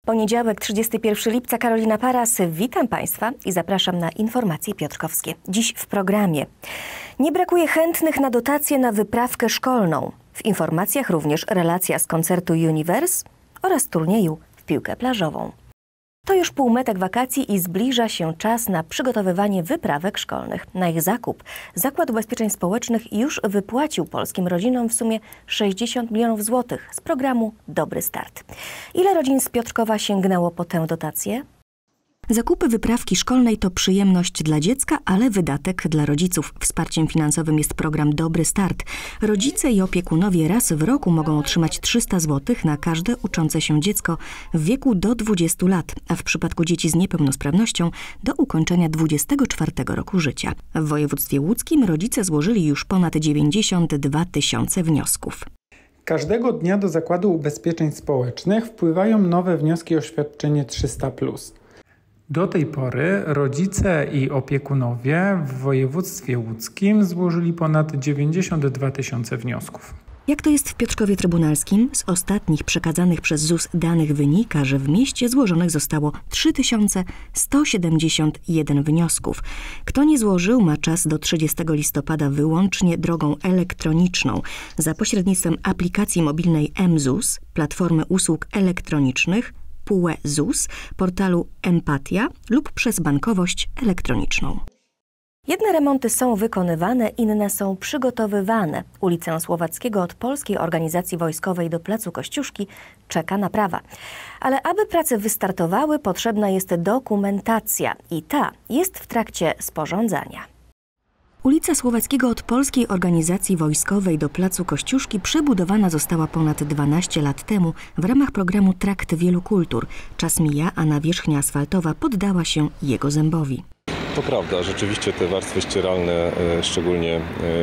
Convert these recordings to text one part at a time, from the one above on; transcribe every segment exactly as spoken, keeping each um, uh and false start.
Poniedziałek, trzydziestego pierwszego lipca, Karolina Paras. Witam Państwa i zapraszam na informacje piotrkowskie. Dziś w programie. Nie brakuje chętnych na dotacje na wyprawkę szkolną. W informacjach również relacja z koncertu Universe oraz turnieju w piłkę plażową. To już półmetek wakacji i zbliża się czas na przygotowywanie wyprawek szkolnych. Na ich zakup Zakład Ubezpieczeń Społecznych już wypłacił polskim rodzinom w sumie sześćdziesiąt milionów złotych z programu Dobry Start. Ile rodzin z Piotrkowa sięgnęło po tę dotację? Zakupy wyprawki szkolnej to przyjemność dla dziecka, ale wydatek dla rodziców. Wsparciem finansowym jest program Dobry Start. Rodzice i opiekunowie raz w roku mogą otrzymać trzysta złotych na każde uczące się dziecko w wieku do dwudziestu lat, a w przypadku dzieci z niepełnosprawnością do ukończenia dwudziestego czwartego roku życia. W województwie łódzkim rodzice złożyli już ponad dziewięćdziesiąt dwa tysiące wniosków. Każdego dnia do Zakładu Ubezpieczeń Społecznych wpływają nowe wnioski o świadczenie trzysta plus. Do tej pory rodzice i opiekunowie w województwie łódzkim złożyli ponad dziewięćdziesiąt dwa tysiące wniosków. Jak to jest w Piotrkowie Trybunalskim? Z ostatnich przekazanych przez ZUS danych wynika, że w mieście złożonych zostało trzy tysiące sto siedemdziesiąt jeden wniosków. Kto nie złożył, ma czas do trzydziestego listopada wyłącznie drogą elektroniczną za pośrednictwem aplikacji mobilnej mZUS, Platformy Usług Elektronicznych, P U E ZUS, portalu Empatia lub przez bankowość elektroniczną. Jedne remonty są wykonywane, inne są przygotowywane. Ulicę Słowackiego od Polskiej Organizacji Wojskowej do Placu Kościuszki czeka naprawa. Ale aby prace wystartowały, potrzebna jest dokumentacja i ta jest w trakcie sporządzania. Ulica Słowackiego od Polskiej Organizacji Wojskowej do Placu Kościuszki przebudowana została ponad dwanaście lat temu w ramach programu Trakt Wielu Kultur. Czas mija, a nawierzchnia asfaltowa poddała się jego zębowi. To prawda, rzeczywiście te warstwy ścieralne, szczególnie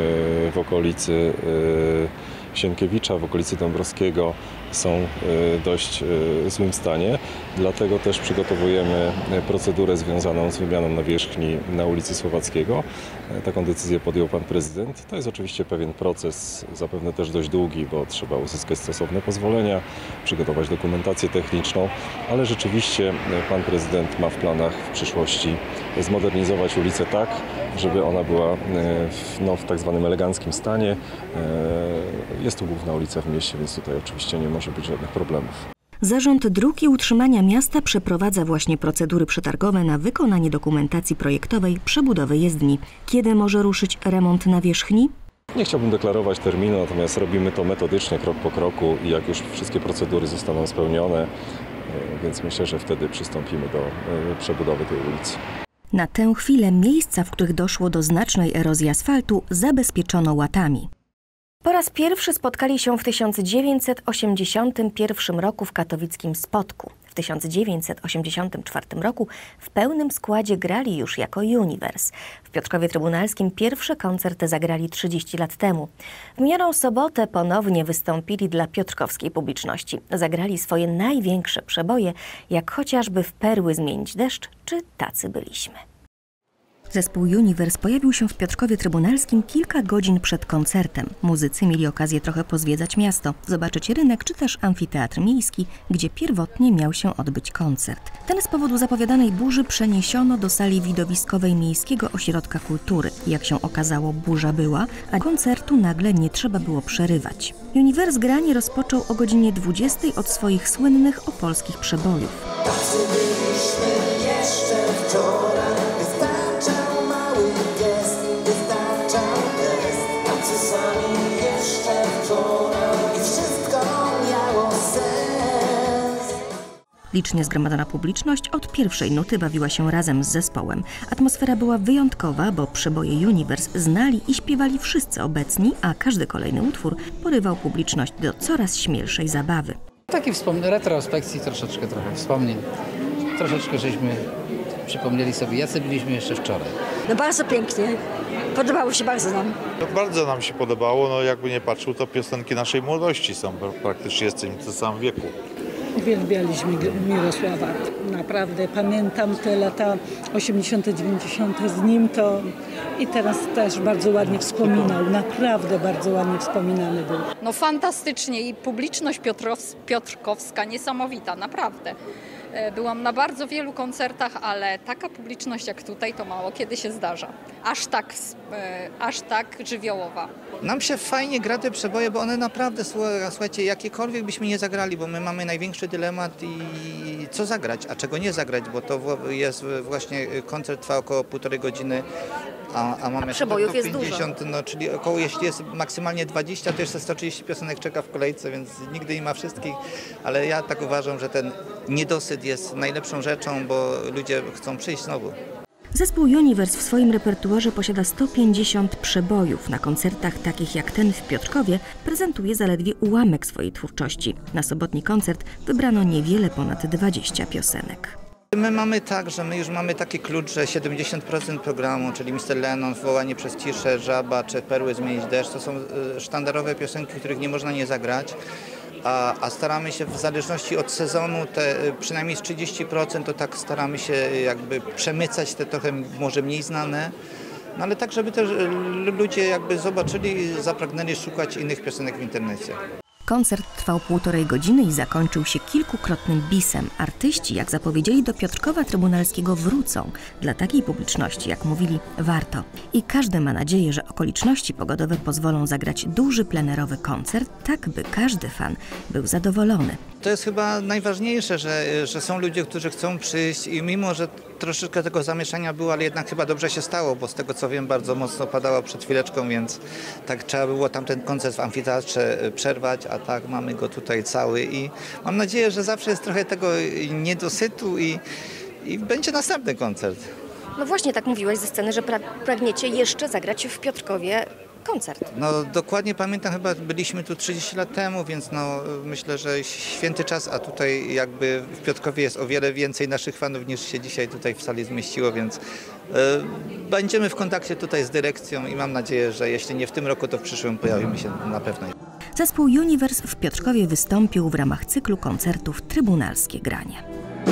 w okolicy Sienkiewicza, w okolicy Dąbrowskiego, są w dość złym stanie. Dlatego też przygotowujemy procedurę związaną z wymianą nawierzchni na ulicy Słowackiego. Taką decyzję podjął pan prezydent. To jest oczywiście pewien proces, zapewne też dość długi, bo trzeba uzyskać stosowne pozwolenia, przygotować dokumentację techniczną, ale rzeczywiście pan prezydent ma w planach w przyszłości zmodernizować ulicę tak, żeby ona była w, no, w tak zwanym eleganckim stanie. Jest to główna ulica w mieście, więc tutaj oczywiście nie może być żadnych problemów. Zarząd Dróg i Utrzymania Miasta przeprowadza właśnie procedury przetargowe na wykonanie dokumentacji projektowej przebudowy jezdni. Kiedy może ruszyć remont nawierzchni? Nie chciałbym deklarować terminu, natomiast robimy to metodycznie, krok po kroku i jak już wszystkie procedury zostaną spełnione, więc myślę, że wtedy przystąpimy do przebudowy tej ulicy. Na tę chwilę miejsca, w których doszło do znacznej erozji asfaltu, zabezpieczono łatami. Po raz pierwszy spotkali się w tysiąc dziewięćset osiemdziesiątym pierwszym roku w katowickim Spodku. W tysiąc dziewięćset osiemdziesiątym czwartym roku w pełnym składzie grali już jako Universe. W Piotrkowie Trybunalskim pierwszy koncert zagrali trzydzieści lat temu. W minioną sobotę ponownie wystąpili dla piotrkowskiej publiczności. Zagrali swoje największe przeboje, jak chociażby W perły zmienić deszcz czy Tacy byliśmy. Zespół Universe pojawił się w Piotrkowie Trybunalskim kilka godzin przed koncertem. Muzycy mieli okazję trochę pozwiedzać miasto, zobaczyć rynek czy też amfiteatr miejski, gdzie pierwotnie miał się odbyć koncert. Ten z powodu zapowiadanej burzy przeniesiono do sali widowiskowej Miejskiego Ośrodka Kultury. Jak się okazało, burza była, a koncertu nagle nie trzeba było przerywać. Universe granie rozpoczął o godzinie dwudziestej od swoich słynnych opolskich przebojów. Tacy byliśmy jeszcze wczoraj. Licznie zgromadzona publiczność od pierwszej nuty bawiła się razem z zespołem. Atmosfera była wyjątkowa, bo przeboje Universe znali i śpiewali wszyscy obecni, a każdy kolejny utwór porywał publiczność do coraz śmielszej zabawy. Taki wspomnień, retrospekcji troszeczkę, trochę wspomnień. Troszeczkę żeśmy przypomnieli sobie, jacy byliśmy jeszcze wczoraj. No bardzo pięknie. Podobało się bardzo nam. No bardzo nam się podobało, no jakby nie patrzył, to piosenki naszej młodości są, praktycznie jesteśmy w tym samym wieku. Uwielbialiśmy Mirosława. naprawdę pamiętam te lata osiemdziesiąte, dziewięćdziesiąte z nim to i teraz też bardzo ładnie wspominał, naprawdę bardzo ładnie wspominany był. No fantastycznie i publiczność Piotrows- Piotrkowska niesamowita, naprawdę. Byłam na bardzo wielu koncertach, ale taka publiczność jak tutaj to mało kiedy się zdarza. Aż tak, aż tak żywiołowa. Nam się fajnie gra te przeboje, bo one naprawdę, słuchajcie, jakiekolwiek byśmy nie zagrali, bo my mamy największy dylemat i co zagrać, a czego nie zagrać, bo to jest właśnie, koncert trwa około półtorej godziny, a, a mamy przebojów jest pięćdziesiąt, dużo. No, czyli około, jeśli jest maksymalnie dwadzieścia, to jeszcze sto trzydzieści piosenek czeka w kolejce, więc nigdy nie ma wszystkich, ale ja tak uważam, że ten niedosyt jest najlepszą rzeczą, bo ludzie chcą przyjść znowu. Zespół Universe w swoim repertuarze posiada sto pięćdziesiąt przebojów. Na koncertach takich jak ten w Piotrkowie prezentuje zaledwie ułamek swojej twórczości. Na sobotni koncert wybrano niewiele ponad dwadzieścia piosenek. My mamy tak, że my już mamy taki klucz, że siedemdziesiąt procent programu, czyli mister Lennon, Wołanie przez ciszę, Żaba czy Perły zmienić deszcz, to są sztandarowe piosenki, których nie można nie zagrać. A, a staramy się w zależności od sezonu, te przynajmniej z trzydzieści procent to tak staramy się jakby przemycać te trochę może mniej znane, no ale tak, żeby też ludzie jakby zobaczyli i zapragnęli szukać innych piosenek w internecie. Koncert trwał półtorej godziny i zakończył się kilkukrotnym bisem. Artyści, jak zapowiedzieli, do Piotrkowa Trybunalskiego wrócą. Dla takiej publiczności, jak mówili, warto. I każdy ma nadzieję, że okoliczności pogodowe pozwolą zagrać duży plenerowy koncert, tak by każdy fan był zadowolony. To jest chyba najważniejsze, że, że są ludzie, którzy chcą przyjść i mimo, że troszeczkę tego zamieszania było, ale jednak chyba dobrze się stało, bo z tego co wiem bardzo mocno padało przed chwileczką, więc tak trzeba było tamten koncert w amfiteatrze przerwać, a tak mamy go tutaj cały i mam nadzieję, że zawsze jest trochę tego niedosytu i, i będzie następny koncert. No właśnie tak mówiłaś ze sceny, że pra- pragniecie jeszcze zagrać w Piotrkowie koncert. No dokładnie pamiętam, chyba byliśmy tu trzydzieści lat temu, więc no myślę, że święty czas, a tutaj jakby w Piotrkowie jest o wiele więcej naszych fanów niż się dzisiaj tutaj w sali zmieściło, więc y, będziemy w kontakcie tutaj z dyrekcją i mam nadzieję, że jeśli nie w tym roku, to w przyszłym pojawimy się na pewno. Zespół Universe w Piotrkowie wystąpił w ramach cyklu koncertów Trybunalskie Granie.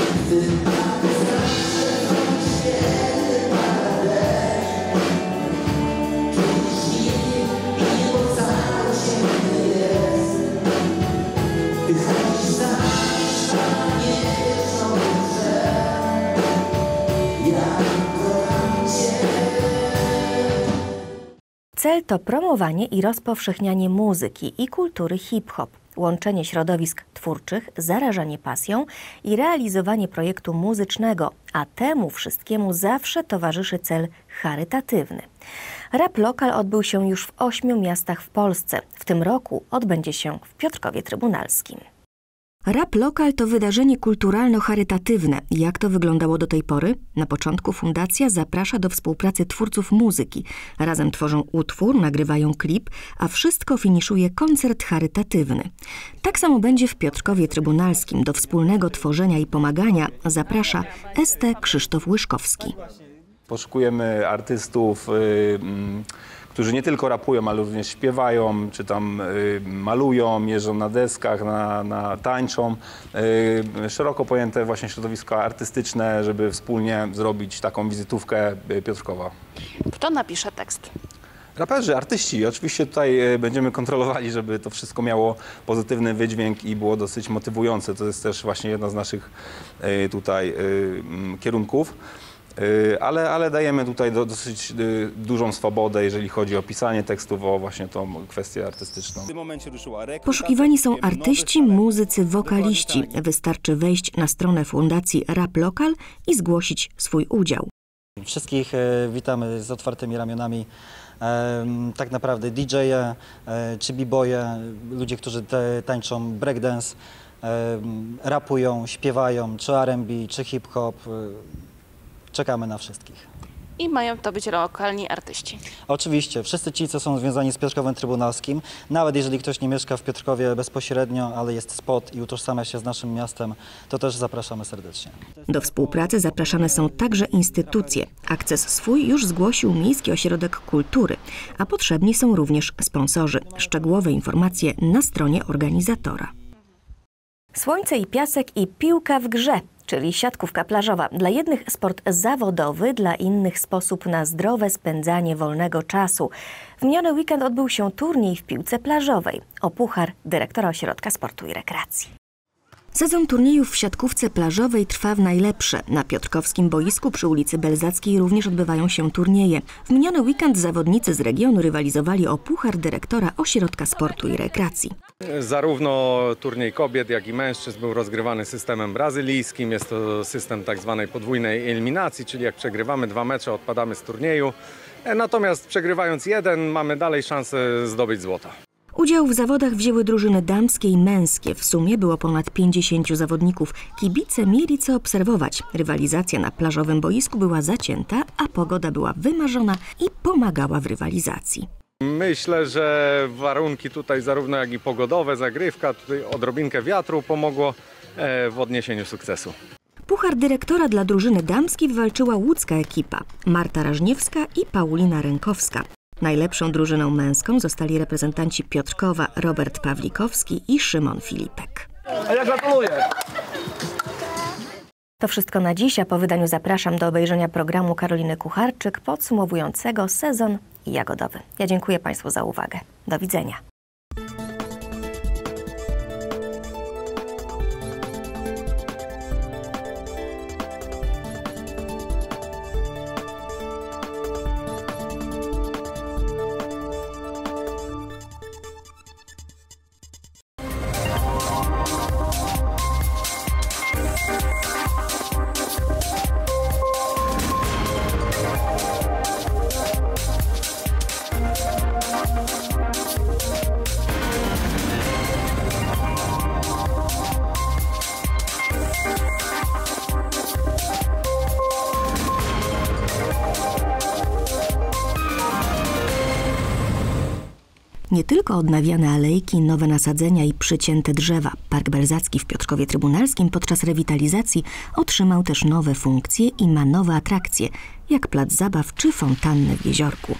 Cel to promowanie i rozpowszechnianie muzyki i kultury hip-hop, łączenie środowisk twórczych, zarażanie pasją i realizowanie projektu muzycznego, a temu wszystkiemu zawsze towarzyszy cel charytatywny. Rap Lokal odbył się już w ośmiu miastach w Polsce. W tym roku odbędzie się w Piotrkowie Trybunalskim. Rap Lokal to wydarzenie kulturalno-charytatywne. Jak to wyglądało do tej pory? Na początku fundacja zaprasza do współpracy twórców muzyki. Razem tworzą utwór, nagrywają klip, a wszystko finiszuje koncert charytatywny. Tak samo będzie w Piotrkowie Trybunalskim. Do wspólnego tworzenia i pomagania zaprasza S T Krzysztof Łyszkowski. Poszukujemy artystów, yy, którzy nie tylko rapują, ale również śpiewają, czy tam y, malują, jeżdżą na deskach, na, na tańczą. Y, szeroko pojęte właśnie środowiska artystyczne, żeby wspólnie zrobić taką wizytówkę Piotrkowa. Kto napisze tekst? Raperzy, artyści. Oczywiście tutaj y, będziemy kontrolowali, żeby to wszystko miało pozytywny wydźwięk i było dosyć motywujące. To jest też właśnie jedna z naszych y, tutaj y, kierunków. Ale, ale dajemy tutaj do, dosyć dużą swobodę, jeżeli chodzi o pisanie tekstów, o właśnie tą kwestię artystyczną. Poszukiwani są artyści, muzycy, wokaliści. Wystarczy wejść na stronę Fundacji Rap Lokal i zgłosić swój udział. Wszystkich witamy z otwartymi ramionami. Tak naprawdę D J-e czy b-boye, ludzie, którzy te, tańczą breakdance, rapują, śpiewają, czy R and B, czy hip-hop. Czekamy na wszystkich. I mają to być lokalni artyści. Oczywiście, wszyscy ci, co są związani z Piotrkowem Trybunalskim, nawet jeżeli ktoś nie mieszka w Piotrkowie bezpośrednio, ale jest spot i utożsamia się z naszym miastem, to też zapraszamy serdecznie. Do współpracy zapraszane są także instytucje. Akces swój już zgłosił Miejski Ośrodek Kultury, a potrzebni są również sponsorzy. Szczegółowe informacje na stronie organizatora. Słońce i piasek i piłka w grze. czyli siatkówka plażowa. Dla jednych sport zawodowy, dla innych sposób na zdrowe spędzanie wolnego czasu. W miniony weekend odbył się turniej w piłce plażowej o puchar dyrektora Ośrodka Sportu i Rekreacji. Sezon turniejów w siatkówce plażowej trwa w najlepsze. Na piotrkowskim boisku przy ulicy Belzackiej również odbywają się turnieje. W miniony weekend zawodnicy z regionu rywalizowali o puchar dyrektora Ośrodka Sportu i Rekreacji. Zarówno turniej kobiet, jak i mężczyzn był rozgrywany systemem brazylijskim. Jest to system tak zwanej podwójnej eliminacji, czyli jak przegrywamy dwa mecze, odpadamy z turnieju. Natomiast przegrywając jeden, mamy dalej szansę zdobyć złoto. Udział w zawodach wzięły drużyny damskie i męskie. W sumie było ponad pięćdziesięciu zawodników. Kibice mieli co obserwować. Rywalizacja na plażowym boisku była zacięta, a pogoda była wymarzona i pomagała w rywalizacji. Myślę, że warunki tutaj zarówno jak i pogodowe, zagrywka, tutaj odrobinkę wiatru pomogło w odniesieniu sukcesu. Puchar dyrektora dla drużyny damskiej wywalczyła łódzka ekipa Marta Rażniewska i Paulina Rękowska. Najlepszą drużyną męską zostali reprezentanci Piotrkowa Robert Pawlikowski i Szymon Filipek. A ja gratuluję! To wszystko na dziś, a po wydaniu zapraszam do obejrzenia programu Karoliny Kucharczyk podsumowującego sezon jagodowy. Ja dziękuję Państwu za uwagę. Do widzenia. Nie tylko odnawiane alejki, nowe nasadzenia i przycięte drzewa. Park Belzacki w Piotrkowie Trybunalskim podczas rewitalizacji otrzymał też nowe funkcje i ma nowe atrakcje, jak plac zabaw czy fontanny w jeziorku.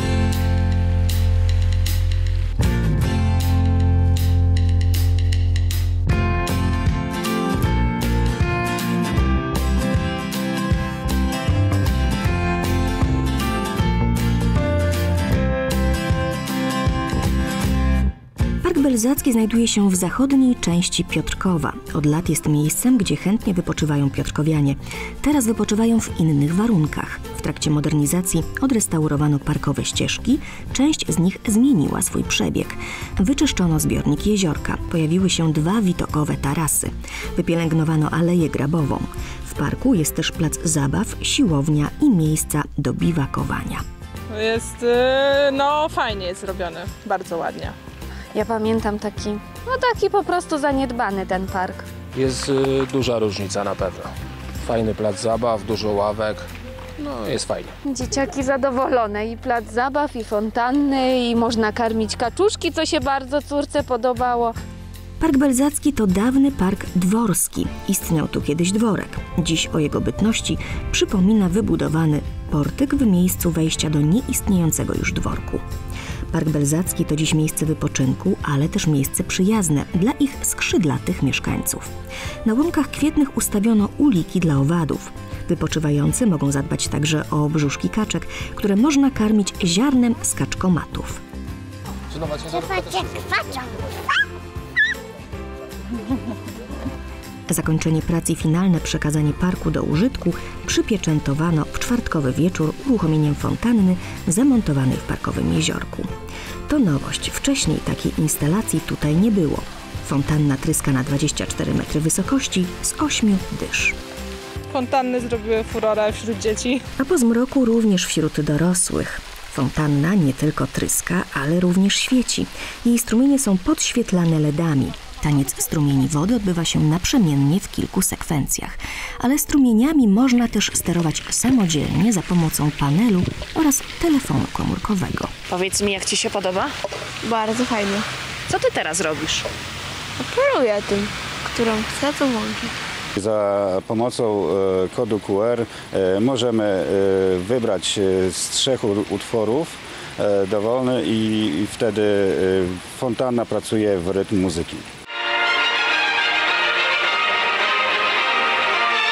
Belzacki znajduje się w zachodniej części Piotrkowa. Od lat jest miejscem, gdzie chętnie wypoczywają piotrkowianie. Teraz wypoczywają w innych warunkach. W trakcie modernizacji odrestaurowano parkowe ścieżki, część z nich zmieniła swój przebieg. Wyczyszczono zbiornik jeziorka, pojawiły się dwa widokowe tarasy. Wypielęgnowano aleję grabową. W parku jest też plac zabaw, siłownia i miejsca do biwakowania. Jest, no fajnie jest zrobione, bardzo ładnie. Ja pamiętam taki, no taki po prostu zaniedbany ten park. Jest y, duża różnica na pewno. Fajny plac zabaw, dużo ławek, no jest fajnie. Dzieciaki zadowolone, i plac zabaw, i fontanny, i można karmić kaczuszki, co się bardzo córce podobało. Park Belzacki to dawny park dworski. Istniał tu kiedyś dworek. Dziś o jego bytności przypomina wybudowany portyk w miejscu wejścia do nieistniejącego już dworku. Park Belzacki to dziś miejsce wypoczynku, ale też miejsce przyjazne dla ich skrzydlatych mieszkańców. Na łąkach kwietnych ustawiono uliki dla owadów. Wypoczywający mogą zadbać także o brzuszki kaczek, które można karmić ziarnem z kaczkomatów. Zakończenie prac i finalne przekazanie parku do użytku przypieczętowano w czwartkowy wieczór uruchomieniem fontanny zamontowanej w parkowym jeziorku. To nowość. Wcześniej takiej instalacji tutaj nie było. Fontanna tryska na dwadzieścia cztery metry wysokości z ośmiu dysz. Fontanny zrobiły furorę wśród dzieci. A po zmroku również wśród dorosłych. Fontanna nie tylko tryska, ale również świeci. Jej strumienie są podświetlane ledami. Taniec strumieni wody odbywa się naprzemiennie w kilku sekwencjach, ale strumieniami można też sterować samodzielnie za pomocą panelu oraz telefonu komórkowego. Powiedz mi, jak Ci się podoba? Bardzo fajnie. Co Ty teraz robisz? Operuję tym, którą chcę, to włączyć. Za pomocą e, kodu Q R e, możemy e, wybrać z trzech utworów e, dowolny i, i wtedy e, fontanna pracuje w rytm muzyki.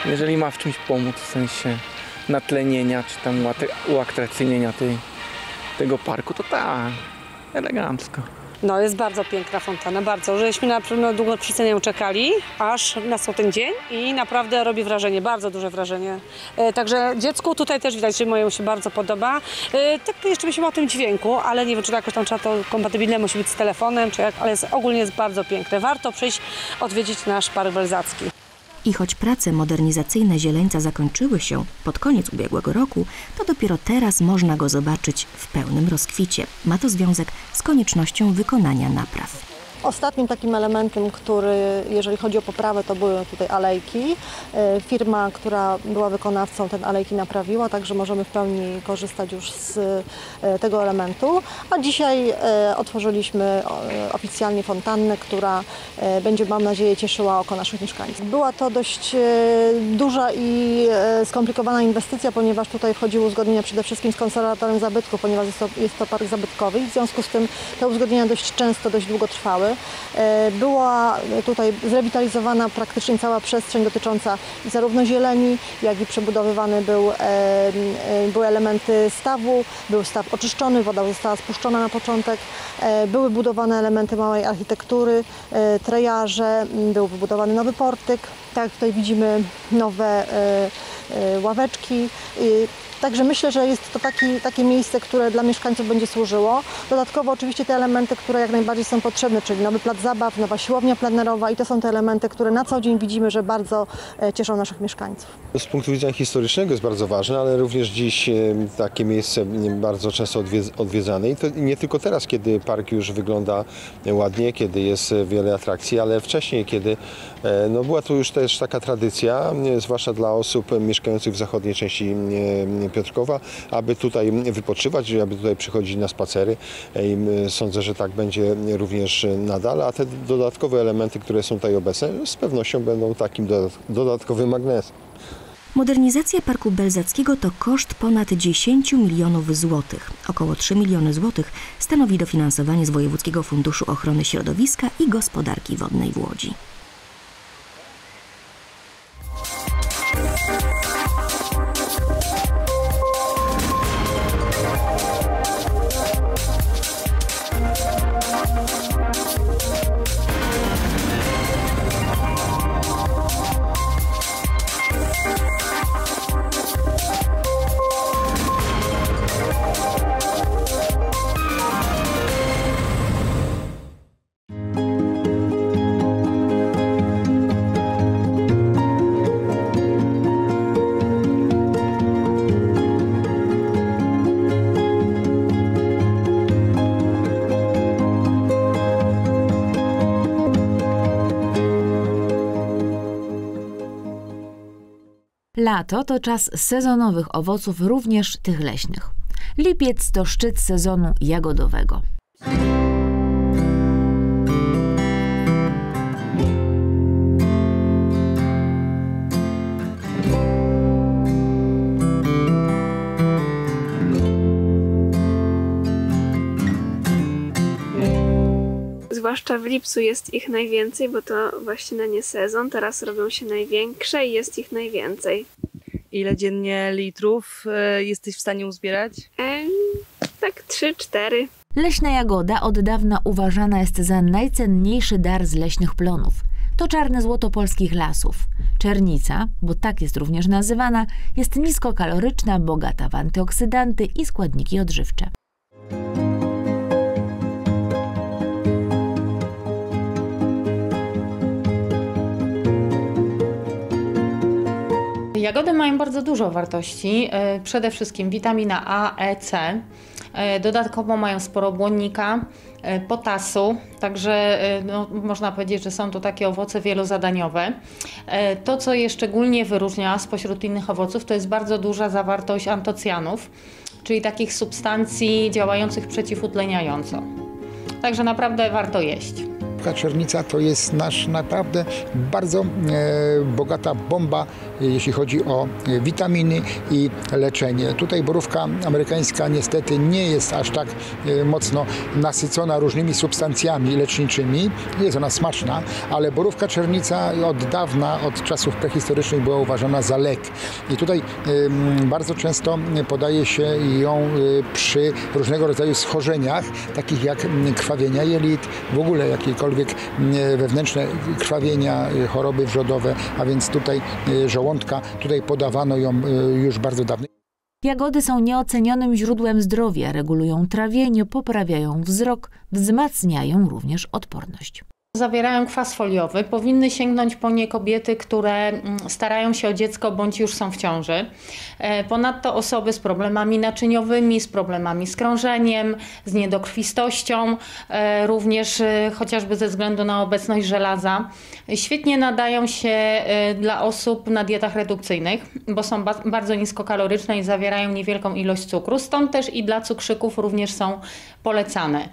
jeżeli ma w czymś pomóc, w sensie natlenienia czy tam uatrakcyjnienia tej, tego parku, to tak, elegancko. No jest bardzo piękna fontana, bardzo. Żeśmy na pewno długo przy nią czekali, aż nastał ten dzień i naprawdę robi wrażenie, bardzo duże wrażenie. E, także dziecku tutaj też widać, że mojemu się bardzo podoba. E, tak jeszcze myślimy o tym dźwięku, ale nie wiem, czy to jakoś tam trzeba to kompatybilne musi być z telefonem, czy jak, ale jest, ogólnie jest bardzo piękne. Warto przyjść, odwiedzić nasz Park Belzacki. I choć prace modernizacyjne Zieleńca zakończyły się pod koniec ubiegłego roku, to dopiero teraz można go zobaczyć w pełnym rozkwicie. Ma to związek z koniecznością wykonania napraw. Ostatnim takim elementem, który, jeżeli chodzi o poprawę, to były tutaj alejki. Firma, która była wykonawcą, ten alejki naprawiła, także możemy w pełni korzystać już z tego elementu. A dzisiaj otworzyliśmy oficjalnie fontannę, która będzie, mam nadzieję, cieszyła oko naszych mieszkańców. Była to dość duża i skomplikowana inwestycja, ponieważ tutaj wchodziły uzgodnienia przede wszystkim z konserwatorem zabytków, ponieważ jest to, jest to park zabytkowy i w związku z tym te uzgodnienia dość często, dość długo trwały. Była tutaj zrewitalizowana praktycznie cała przestrzeń dotycząca zarówno zieleni, jak i przebudowywany był, były elementy stawu, był staw oczyszczony, woda została spuszczona na początek, były budowane elementy małej architektury, trejarze, był wybudowany nowy portyk, tak jak tutaj widzimy nowe ławeczki. Także myślę, że jest to taki, takie miejsce, które dla mieszkańców będzie służyło. Dodatkowo oczywiście te elementy, które jak najbardziej są potrzebne, czyli nowy plac zabaw, nowa siłownia plenerowa i to są te elementy, które na co dzień widzimy, że bardzo cieszą naszych mieszkańców. Z punktu widzenia historycznego jest bardzo ważne, ale również dziś takie miejsce bardzo często odwiedzane i to nie tylko teraz, kiedy park już wygląda ładnie, kiedy jest wiele atrakcji, ale wcześniej, kiedy no, była tu już też taka tradycja, zwłaszcza dla osób mieszkających w zachodniej części Piotrkowa, aby tutaj wypoczywać, aby tutaj przychodzić na spacery. I sądzę, że tak będzie również nadal, a te dodatkowe elementy, które są tutaj obecne, z pewnością będą takim dodatkowym magnesem. Modernizacja Parku Belzackiego to koszt ponad dziesięć milionów złotych. Około trzy miliony złotych stanowi dofinansowanie z Wojewódzkiego Funduszu Ochrony Środowiska i Gospodarki Wodnej w Łodzi. Lato to czas sezonowych owoców, również tych leśnych. Lipiec to szczyt sezonu jagodowego. Zwłaszcza w lipcu jest ich najwięcej, bo to właśnie na nie sezon. Teraz robią się największe i jest ich najwięcej. Ile dziennie litrów y, jesteś w stanie uzbierać? E, tak trzy cztery. Leśna jagoda od dawna uważana jest za najcenniejszy dar z leśnych plonów. To czarne złoto polskich lasów. Czernica, bo tak jest również nazywana, jest niskokaloryczna, bogata w antyoksydanty i składniki odżywcze. Jagody mają bardzo dużo wartości, przede wszystkim witamina A, E, C. Dodatkowo mają sporo błonnika, potasu, także no, można powiedzieć, że są to takie owoce wielozadaniowe. To, co je szczególnie wyróżnia spośród innych owoców, to jest bardzo duża zawartość antocjanów, czyli takich substancji działających przeciwutleniająco. Także naprawdę warto jeść. borówka czernica to jest nasz naprawdę bardzo e, bogata bomba, jeśli chodzi o witaminy i leczenie. Tutaj borówka amerykańska niestety nie jest aż tak e, mocno nasycona różnymi substancjami leczniczymi. Jest ona smaczna, ale borówka czernica od dawna, od czasów prehistorycznych była uważana za lek. I tutaj e, bardzo często podaje się ją e, przy różnego rodzaju schorzeniach, takich jak krwawienia jelit, w ogóle jakiekolwiek wewnętrzne krwawienia, choroby wrzodowe, a więc tutaj żołądka, tutaj podawano ją już bardzo dawno. Jagody są nieocenionym źródłem zdrowia, regulują trawienie, poprawiają wzrok, wzmacniają również odporność. Zawierają kwas foliowy. Powinny sięgnąć po nie kobiety, które starają się o dziecko bądź już są w ciąży. Ponadto osoby z problemami naczyniowymi, z problemami z krążeniem, z niedokrwistością, również chociażby ze względu na obecność żelaza. Świetnie nadają się dla osób na dietach redukcyjnych, bo są bardzo niskokaloryczne i zawierają niewielką ilość cukru. Stąd też i dla cukrzyków również są polecane.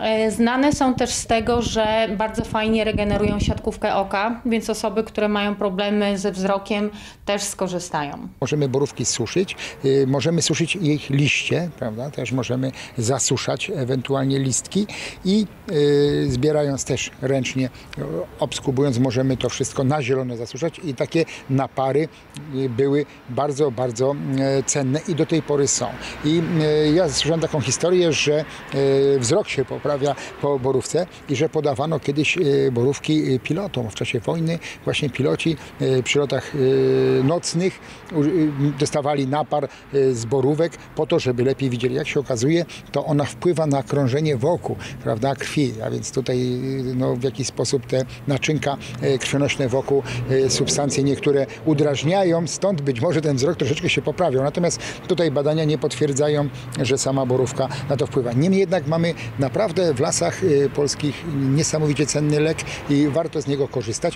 Znane są też z tego, że bardzo fajnie regenerują siatkówkę oka, więc osoby, które mają problemy ze wzrokiem, też skorzystają. Możemy borówki suszyć, możemy suszyć ich liście, prawda? Też możemy zasuszać ewentualnie listki i yy, zbierając też ręcznie, obskubując, możemy to wszystko na zielono zasuszać i takie napary były bardzo, bardzo cenne i do tej pory są. I yy, ja słyszałem taką historię, że yy, wzrok się poprawia po borówce i że podawano kiedyś borówki pilotom. W czasie wojny właśnie piloci przy lotach nocnych dostawali napar z borówek po to, żeby lepiej widzieli. Jak się okazuje, to ona wpływa na krążenie wokół, prawda, krwi, a więc tutaj no, w jakiś sposób te naczynka krwionośne wokół substancje niektóre udrażniają, stąd być może ten wzrok troszeczkę się poprawiał. Natomiast tutaj badania nie potwierdzają, że sama borówka na to wpływa. Niemniej jednak mamy naprawdę w lasach polskich niesamowicie cenny lek i warto z niego korzystać.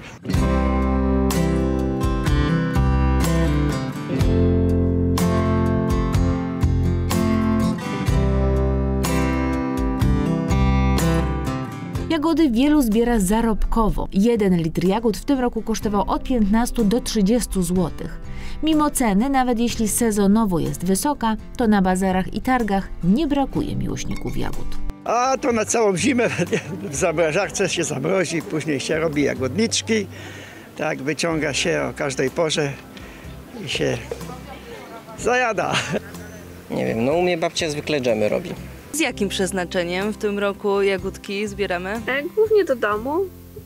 Jagody wielu zbiera zarobkowo. Jeden litr jagód w tym roku kosztował od piętnastu do trzydziestu złotych. Mimo ceny, nawet jeśli sezonowo jest wysoka, to na bazarach i targach nie brakuje miłośników jagód. A to na całą zimę w zamrażarce się zamrozi, później się robi jagodniczki, tak wyciąga się o każdej porze i się zajada. Nie wiem, no u mnie babcia zwykle dżemy robi. Z jakim przeznaczeniem w tym roku jagódki zbieramy? Głównie do domu,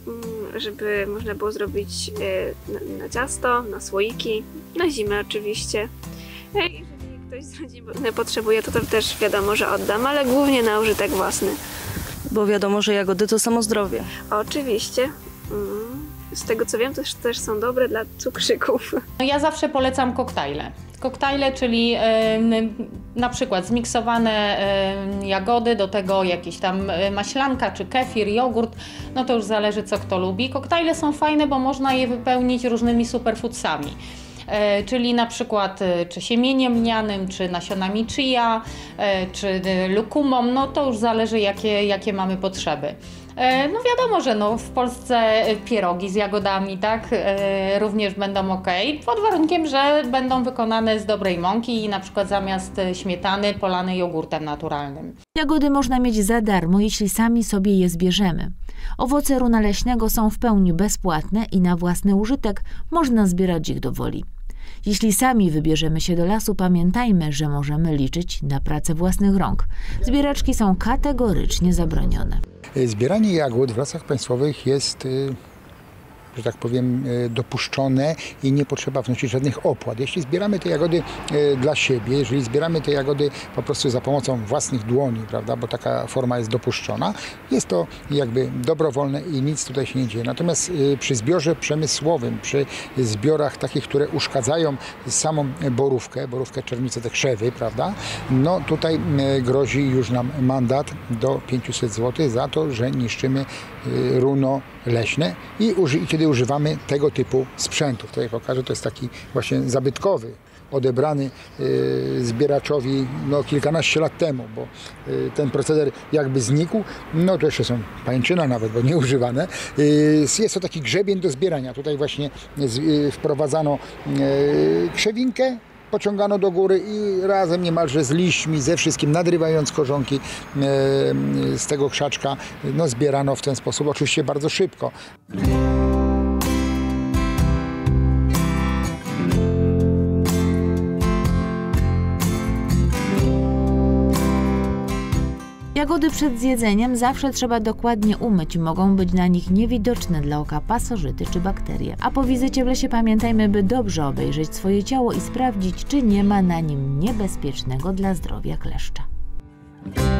żeby można było zrobić na, na ciasto, na słoiki, na zimę oczywiście. Jeżeli ktoś z rodziny potrzebuje, to, to też wiadomo, że oddam, ale głównie na użytek własny. Bo wiadomo, że jagody to samo zdrowie. Oczywiście. Z tego co wiem, to też, też są dobre dla cukrzyków. No ja zawsze polecam koktajle. Koktajle, czyli y, na przykład zmiksowane y, jagody, do tego jakieś tam maślanka czy kefir, jogurt, no to już zależy co kto lubi. Koktajle są fajne, bo można je wypełnić różnymi superfoodsami. E, czyli na przykład e, czy siemieniem lnianym, czy nasionami chia, e, czy e, lukumą, no to już zależy jakie, jakie mamy potrzeby. E, no wiadomo, że no, w Polsce pierogi z jagodami, tak, e, również będą ok, pod warunkiem, że będą wykonane z dobrej mąki i na przykład zamiast śmietany polane jogurtem naturalnym. Jagody można mieć za darmo, jeśli sami sobie je zbierzemy. Owoce runa leśnego są w pełni bezpłatne i na własny użytek można zbierać ich do woli. Jeśli sami wybierzemy się do lasu, pamiętajmy, że możemy liczyć na pracę własnych rąk. Zbieraczki są kategorycznie zabronione. Zbieranie jagód w lasach państwowych jest, że tak powiem, dopuszczone i nie potrzeba wnosić żadnych opłat. Jeśli zbieramy te jagody dla siebie, jeżeli zbieramy te jagody po prostu za pomocą własnych dłoni, prawda, bo taka forma jest dopuszczona, jest to jakby dobrowolne i nic tutaj się nie dzieje. Natomiast przy zbiorze przemysłowym, przy zbiorach takich, które uszkadzają samą borówkę, borówkę czernicę, te krzewy, prawda, no tutaj grozi już nam mandat do pięciuset złotych za to, że niszczymy runo leśne i, uży- i kiedy używamy tego typu sprzętów. To jak okaże, to jest taki właśnie zabytkowy odebrany zbieraczowi no, kilkanaście lat temu, bo ten proceder jakby znikł, no to jeszcze są pańczyna nawet, bo nieużywane. Jest to taki grzebień do zbierania. Tutaj właśnie wprowadzano krzewinkę, pociągano do góry i razem niemalże z liśćmi, ze wszystkim, nadrywając korzonki z tego krzaczka, no zbierano w ten sposób, oczywiście bardzo szybko. Jagody przed zjedzeniem zawsze trzeba dokładnie umyć, mogą być na nich niewidoczne dla oka pasożyty czy bakterie. A po wizycie w lesie pamiętajmy, by dobrze obejrzeć swoje ciało i sprawdzić, czy nie ma na nim niebezpiecznego dla zdrowia kleszcza.